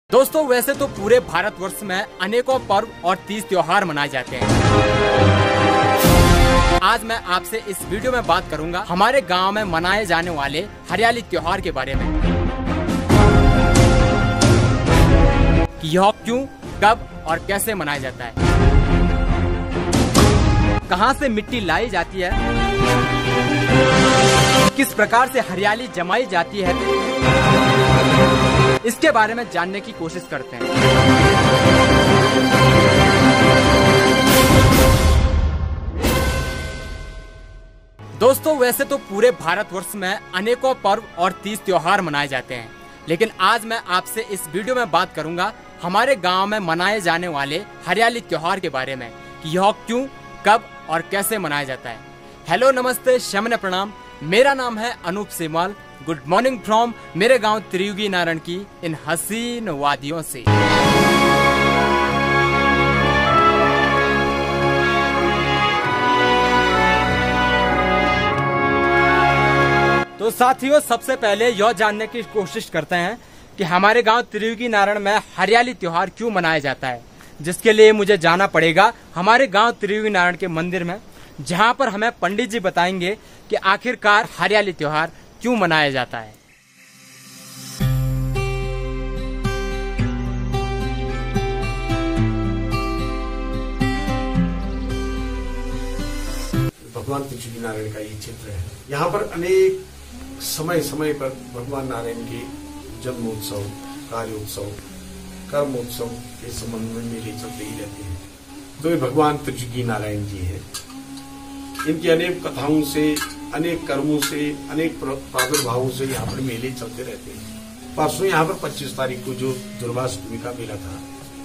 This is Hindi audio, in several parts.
दोस्तों वैसे तो पूरे भारतवर्ष में अनेकों पर्व और तीज त्योहार मनाए जाते हैं। आज मैं आपसे इस वीडियो में बात करूंगा हमारे गांव में मनाए जाने वाले हरियाली त्योहार के बारे में कि यह क्यों, कब और कैसे मनाया जाता है, कहां से मिट्टी लाई जाती है, किस प्रकार से हरियाली जमाई जाती है, इसके बारे में जानने की कोशिश करते हैं। दोस्तों वैसे तो पूरे भारतवर्ष में अनेकों पर्व और तीज त्योहार मनाए जाते हैं, लेकिन आज मैं आपसे इस वीडियो में बात करूंगा हमारे गांव में मनाए जाने वाले हरियाली त्योहार के बारे में कि यह क्यों, कब और कैसे मनाया जाता है। हेलो नमस्ते शमन प्रणाम, मेरा नाम है Anoop Semwal. Good morning from मेरे गांव त्रियुगी नारायण की इन हसीन वादियों से। तो साथियों सबसे पहले यह जानने की कोशिश करते हैं कि हमारे गांव त्रियुगी नारायण में हरियाली त्योहार क्यों मनाया जाता है, जिसके लिए मुझे जाना पड़ेगा हमारे गांव त्रियुगी नारायण के मंदिर में, जहां पर हमें पंडित जी बताएंगे कि आखिरकार हरियाली त्योहार क्यों मनाया जाता है। भगवान त्रियुगी नारायण का ये चित्र है। यहाँ पर अनेक समय समय पर भगवान नारायण के जन्मोत्सव, कार्योत्सव, कर्मोत्सव के संबंध में मेले चलते ही रहते हैं। तो ये भगवान त्रियुगी नारायण जी हैं। इनकी अनेक कथाओं से, अनेक कर्मों से, अनेक प्रादुर्भावों से यहाँ पर मेले चलते रहते हैं। परसों यहाँ पर 25 तारीख को जो दुर्गाष्टमी का मेला था,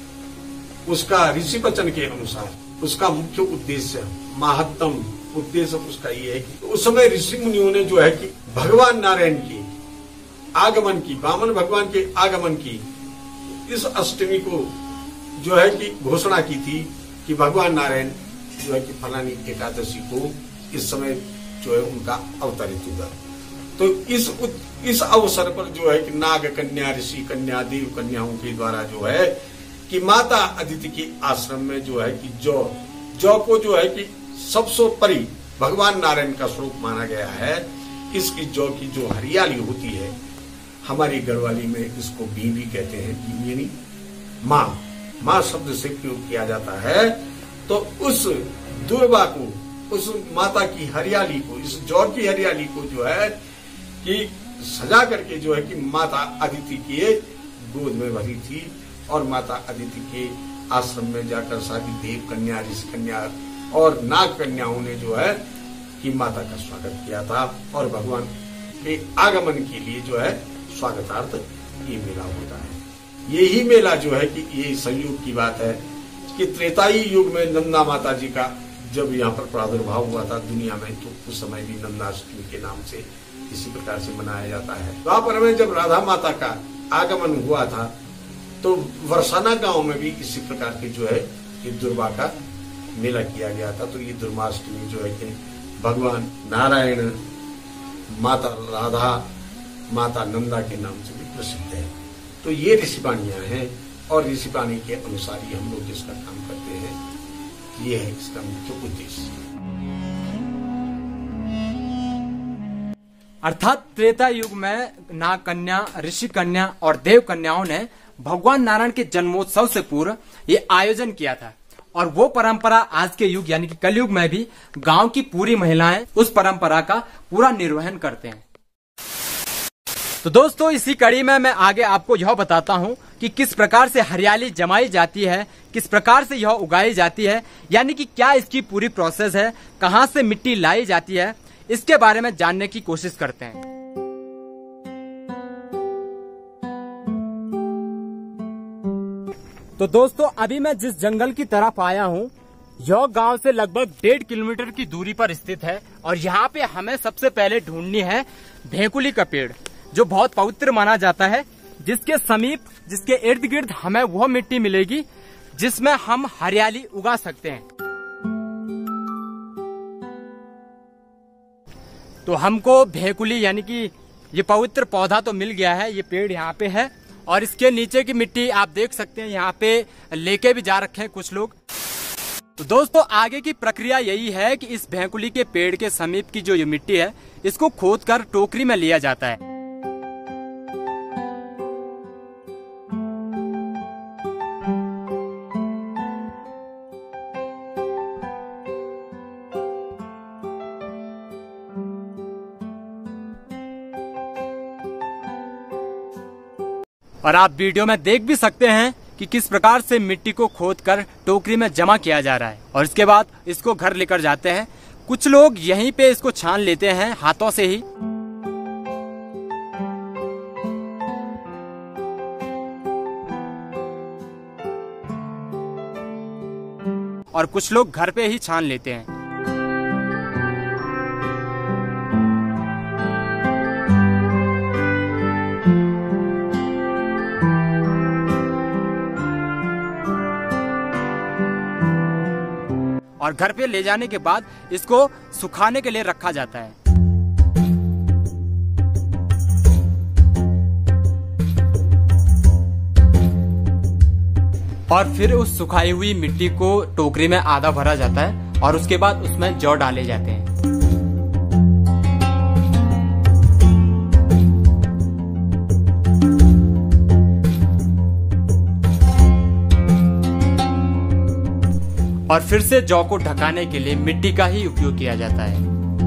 उसका ऋषि वचन के अनुसार उसका मुख्य उद्देश्य, महत्तम उद्देश्य उसका ये है कि उस समय ऋषि मुनियों ने जो है कि भगवान नारायण की आगमन की, वामन भगवान के आगमन की इस अष्टमी को जो है कि घोषणा की थी कि भगवान नारायण जो है कि फलानी एकादशी को इस समय जो है उनका अवतरित होगा। तो इस अवसर पर जो है कि नाग कन्या, ऋषि कन्या, देव कन्याओं के द्वारा जो है कि माता अदिति के आश्रम में जो है कि जौ को जो है कि सबसे परि भगवान नारायण का स्वरूप माना गया है। इसकी जौ की जो हरियाली होती है, हमारी गढ़वाली में इसको बीवी कहते हैं, यानी माँ शब्द से प्रयोग किया जाता है। तो उस दुर्वा को, उस माता की हरियाली को, इस जौ की हरियाली को जो है कि सजा करके जो है कि माता अदिति के गोद में भरी थी और माता अदिति के आश्रम में जाकर सारी देव कन्या, ऋषि कन्या और नाग कन्याओं ने जो है कि माता का स्वागत किया था और भगवान के आगमन के लिए जो है स्वागतार्थ ये मेला होता है। यही मेला जो है कि ये संयोग की बात है कि त्रेताई युग में नंदा माता जी का जब यहाँ पर प्रादुर्भाव हुआ था दुनिया में, तो उस समय भी नंदाष्टमी के नाम से इसी प्रकार से मनाया जाता है। द्वापर में जब राधा माता का आगमन हुआ था तो वर्षाना गांव में भी इसी प्रकार के जो है कि दुर्गा का मेला किया गया था। तो ये दुर्गाष्टमी जो है कि भगवान नारायण, माता राधा, माता नंदा के नाम से भी प्रसिद्ध है। तो ये ऋषिवाणियां हैं और ऋषिवाणी के अनुसार ही हम लोग इसका काम करते हैं। ये है इसका मुख्य उद्देश्य। अर्थात त्रेता युग में नाग कन्या, ऋषि कन्या और देव कन्याओं ने भगवान नारायण के जन्मोत्सव से पूर्व ये आयोजन किया था और वो परंपरा आज के युग यानी कि कलयुग में भी गांव की पूरी महिलाएं उस परंपरा का पूरा निर्वहन करते हैं। तो दोस्तों इसी कड़ी में मैं आगे आपको यह बताता हूँ कि किस प्रकार से हरियाली जमाई जाती है, किस प्रकार से यह उगाई जाती है, यानी कि क्या इसकी पूरी प्रोसेस है, कहां से मिट्टी लाई जाती है, इसके बारे में जानने की कोशिश करते हैं। तो दोस्तों अभी मैं जिस जंगल की तरफ आया हूँ, यह गांव से लगभग 1.5 किलोमीटर की दूरी पर स्थित है और यहाँ पे हमें सबसे पहले ढूंढनी है भेकुली का पेड़, जो बहुत पवित्र माना जाता है, जिसके समीप, जिसके इर्द गिर्द हमें वह मिट्टी मिलेगी जिसमें हम हरियाली उगा सकते हैं। तो हमको भेकुली यानी कि ये पवित्र पौधा तो मिल गया है, ये पेड़ यहाँ पे है और इसके नीचे की मिट्टी आप देख सकते हैं, यहाँ पे लेके भी जा रखे हैं कुछ लोग। तो दोस्तों आगे की प्रक्रिया यही है कि इस भेंकुली के पेड़ के समीप की जो ये मिट्टी है इसको खोदकर टोकरी में लिया जाता है। और आप वीडियो में देख भी सकते हैं कि किस प्रकार से मिट्टी को खोदकर टोकरी में जमा किया जा रहा है और इसके बाद इसको घर लेकर जाते हैं। कुछ लोग यहीं पे इसको छान लेते हैं हाथों से ही, और कुछ लोग घर पे ही छान लेते हैं। और घर पे ले जाने के बाद इसको सुखाने के लिए रखा जाता है। और फिर उस सुखाई हुई मिट्टी को टोकरी में आधा भरा जाता है और उसके बाद उसमें जौ डाले जाते हैं। और फिर से जौ को ढकाने के लिए मिट्टी का ही उपयोग किया जाता है।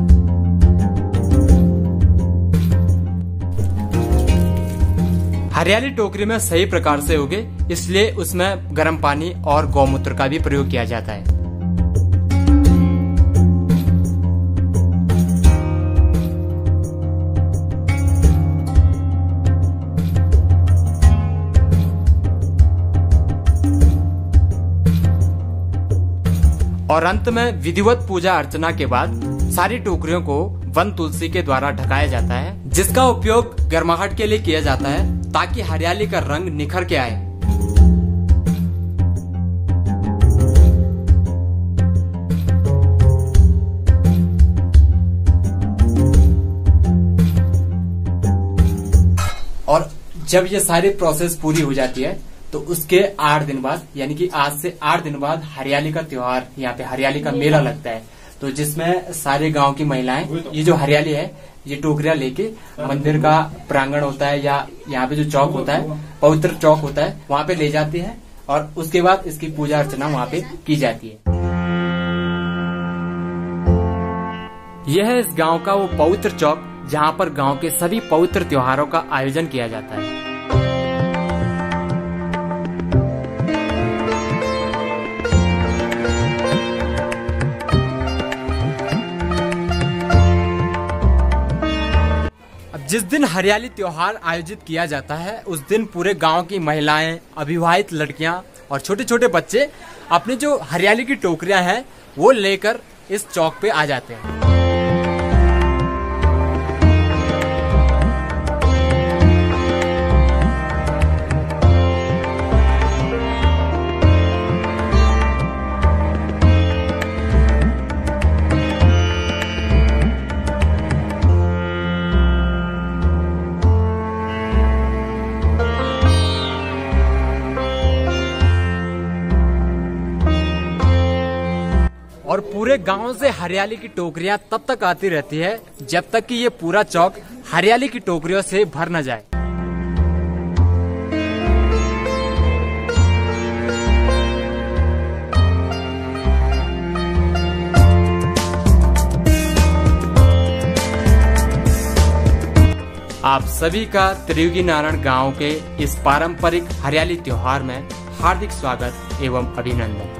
हरियाली टोकरी में सही प्रकार से उगे, इसलिए उसमें गर्म पानी और गौमूत्र का भी प्रयोग किया जाता है। और अंत में विधिवत पूजा अर्चना के बाद सारी टोकरियों को वन तुलसी के द्वारा ढकाया जाता है, जिसका उपयोग गर्माहट के लिए किया जाता है ताकि हरियाली का रंग निखर के आए। और जब ये सारी प्रोसेस पूरी हो जाती है तो उसके 8 दिन बाद, यानी कि आज से 8 दिन बाद हरियाली का त्योहार, यहाँ पे हरियाली का मेला लगता है। तो जिसमें सारे गांव की महिलाएं ये जो हरियाली है ये टोकरियां लेके मंदिर का प्रांगण होता है या यहाँ पे जो चौक होता है, पवित्र चौक होता है, वहाँ पे ले जाती है और उसके बाद इसकी पूजा अर्चना वहाँ पे की जाती है। यह है इस गांव का वो पवित्र चौक जहाँ पर गांव के सभी पवित्र त्योहारों का आयोजन किया जाता है। जिस दिन हरियाली त्योहार आयोजित किया जाता है उस दिन पूरे गांव की महिलाएं, अविवाहित लड़कियां और छोटे छोटे बच्चे अपनी जो हरियाली की टोकरियां हैं वो लेकर इस चौक पे आ जाते हैं। और पूरे गांव से हरियाली की टोकरियां तब तक आती रहती है जब तक कि ये पूरा चौक हरियाली की टोकरियों से भर न जाए। आप सभी का त्रियुगी नारायण गांव के इस पारंपरिक हरियाली त्योहार में हार्दिक स्वागत एवं अभिनंदन।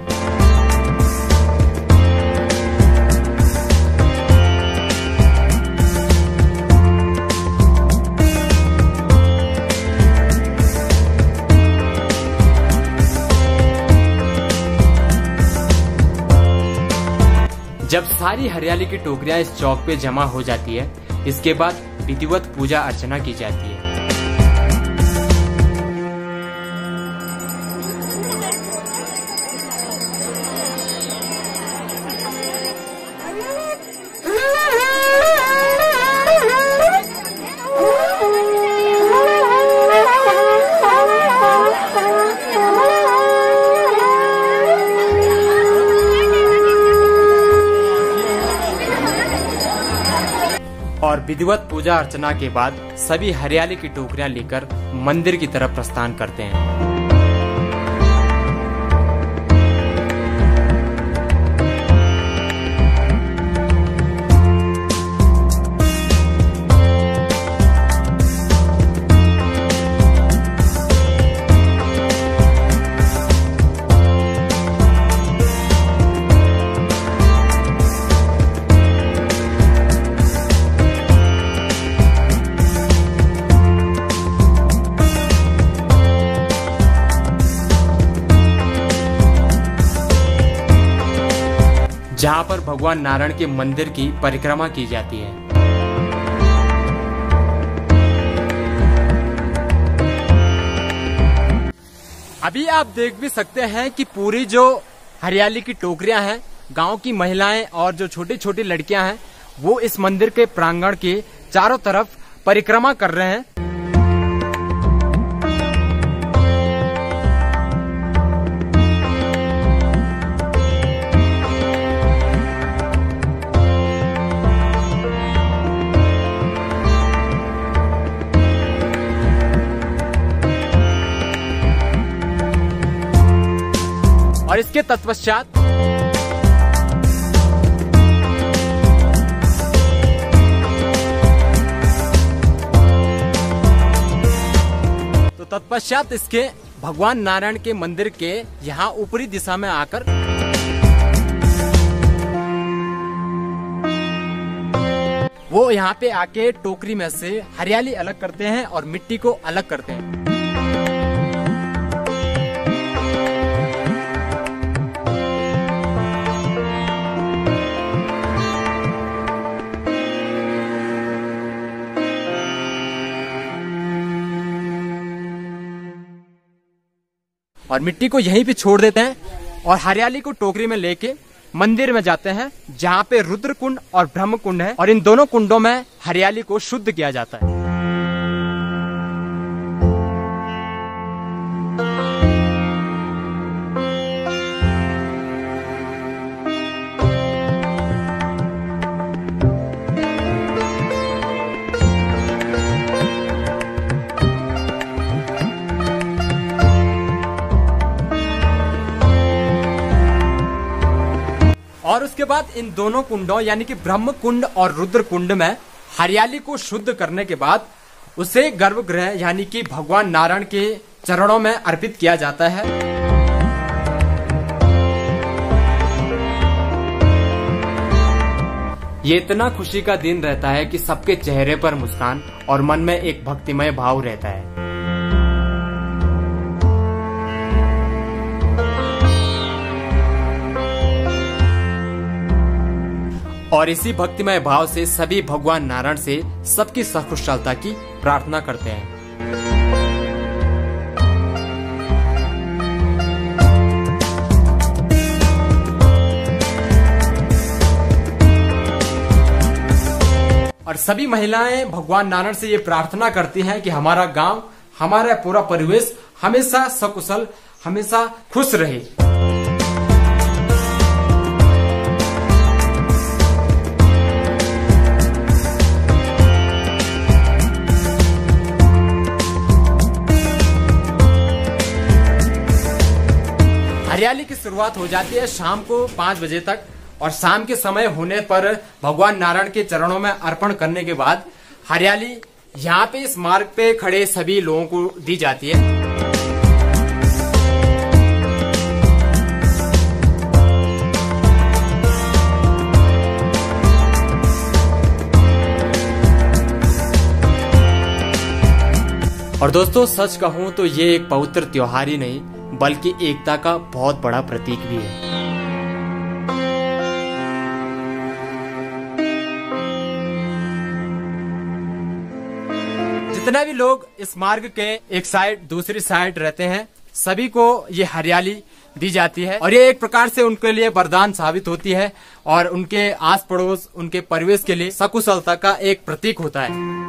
जब सारी हरियाली की टोकरियां इस चौक पे जमा हो जाती है, इसके बाद विधिवत पूजा अर्चना की जाती है। विधिवत पूजा अर्चना के बाद सभी हरियाली की टोकरियां लेकर मंदिर की तरफ प्रस्थान करते हैं। जहाँ पर भगवान नारायण के मंदिर की परिक्रमा की जाती है। अभी आप देख भी सकते हैं कि पूरी जो हरियाली की टोकरियां हैं, गांव की महिलाएं और जो छोटी छोटी लड़कियां हैं, वो इस मंदिर के प्रांगण के चारों तरफ परिक्रमा कर रहे हैं। और इसके तत्पश्चात इसके भगवान नारायण के मंदिर के यहाँ ऊपरी दिशा में आकर वो यहाँ पे आके टोकरी में से हरियाली अलग करते हैं और मिट्टी को अलग करते हैं। और मिट्टी को यहीं पे छोड़ देते हैं और हरियाली को टोकरी में लेके मंदिर में जाते हैं, जहाँ पे रुद्र कुंड और ब्रह्म कुंड है, और इन दोनों कुंडों में हरियाली को शुद्ध किया जाता है। और उसके बाद इन दोनों कुंडों यानी कि ब्रह्म कुंड और रुद्र कुंड में हरियाली को शुद्ध करने के बाद उसे गर्भगृह यानी कि भगवान नारायण के चरणों में अर्पित किया जाता है। ये इतना खुशी का दिन रहता है कि सबके चेहरे पर मुस्कान और मन में एक भक्तिमय भाव रहता है। और इसी भक्तिमय भाव से सभी भगवान नारायण से सबकी सकुशलता की प्रार्थना करते हैं। और सभी महिलाएं भगवान नारायण से ये प्रार्थना करती हैं कि हमारा गांव, हमारा पूरा परिवेश हमेशा सकुशल, हमेशा खुश रहे। हरियाली की शुरुआत हो जाती है शाम को 5 बजे तक, और शाम के समय होने पर भगवान नारायण के चरणों में अर्पण करने के बाद हरियाली यहाँ पे इस मार्ग पे खड़े सभी लोगों को दी जाती है। और दोस्तों सच कहूं तो ये एक पवित्र त्योहार ही नहीं बल्कि एकता का बहुत बड़ा प्रतीक भी है। जितने भी लोग इस मार्ग के एक साइड दूसरी साइड रहते हैं, सभी को ये हरियाली दी जाती है और ये एक प्रकार से उनके लिए वरदान साबित होती है और उनके आस पड़ोस, उनके परिवेश के लिए सकुशलता का एक प्रतीक होता है।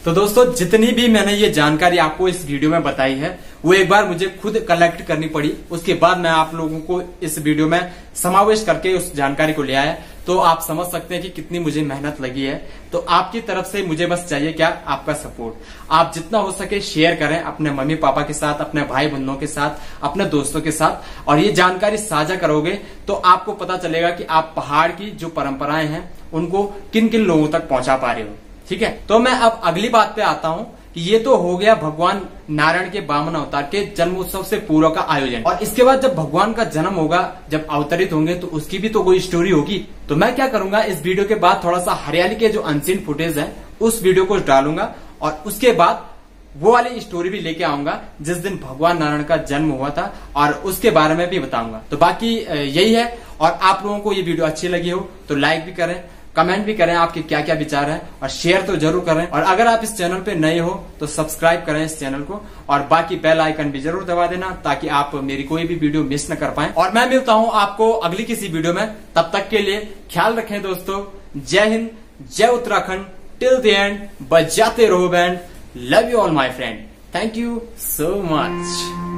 तो दोस्तों जितनी भी मैंने ये जानकारी आपको इस वीडियो में बताई है वो एक बार मुझे खुद कलेक्ट करनी पड़ी, उसके बाद मैं आप लोगों को इस वीडियो में समावेश करके उस जानकारी को ले आया। तो आप समझ सकते हैं कि कितनी मुझे मेहनत लगी है। तो आपकी तरफ से मुझे बस चाहिए क्या, आपका सपोर्ट। आप जितना हो सके शेयर करें अपने मम्मी पापा के साथ, अपने भाई बहनों के साथ, अपने दोस्तों के साथ, और ये जानकारी साझा करोगे तो आपको पता चलेगा कि आप पहाड़ की जो परंपराएं हैं उनको किन किन लोगों तक पहुंचा पा रहे हो। ठीक है, तो मैं अब अगली बात पे आता हूं कि ये तो हो गया भगवान नारायण के वामन अवतार के जन्मोत्सव से पूर्व का आयोजन, और इसके बाद जब भगवान का जन्म होगा, जब अवतरित होंगे तो उसकी भी तो कोई स्टोरी होगी। तो मैं क्या करूंगा, इस वीडियो के बाद थोड़ा सा हरियाली के जो अनसीन फुटेज है उस वीडियो को डालूंगा, और उसके बाद वो वाली स्टोरी भी लेके आऊंगा जिस दिन भगवान नारायण का जन्म हुआ था, और उसके बारे में भी बताऊंगा। तो बाकी यही है, और आप लोगों को ये वीडियो अच्छी लगी हो तो लाइक भी करें, कमेंट भी करें आपके क्या क्या विचार हैं, और शेयर तो जरूर करें। और अगर आप इस चैनल पे नए हो तो सब्सक्राइब करें इस चैनल को, और बाकी बेल आइकन भी जरूर दबा देना ताकि आप मेरी कोई भी वीडियो मिस न कर पाएं। और मैं मिलता हूं आपको अगली किसी वीडियो में, तब तक के लिए ख्याल रखें दोस्तों। जय हिंद, जय उत्तराखंड, टिल द एंड बजाते रहो band. Love you all my friend, thank you so much.